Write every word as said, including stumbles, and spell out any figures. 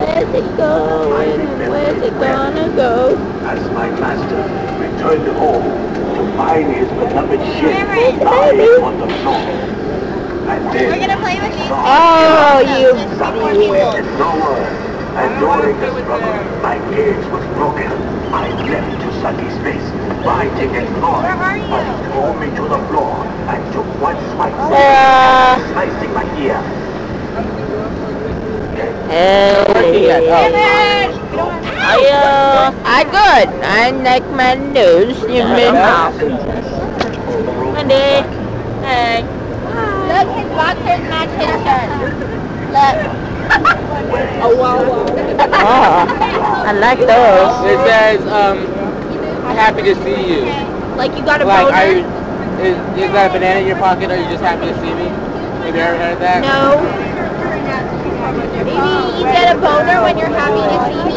Where's it going? Where's it gonna go? As my master returned home to find his beloved ship Baby. lying on the floor. And then We're gonna play with these. Oh, you idiot! No word. And during the struggle, my cage was broken. I leapt to Sucky's face, biting and clawing. Where are you? But he threw me to the floor and took one swipe, Uh, slicing my ear. hey. I, uh, I good. I like my nose. You mean? Wendy. Hey. Look, his boxers match his shirt. Look. Oh, wow, wow. Oh, I like those. It says, um, happy to see you. Like you got a Like, boner? are you, is, is that a banana in your pocket, or are you just happy to see me? Have you ever heard that? No. Maybe you get a boner when you're happy to see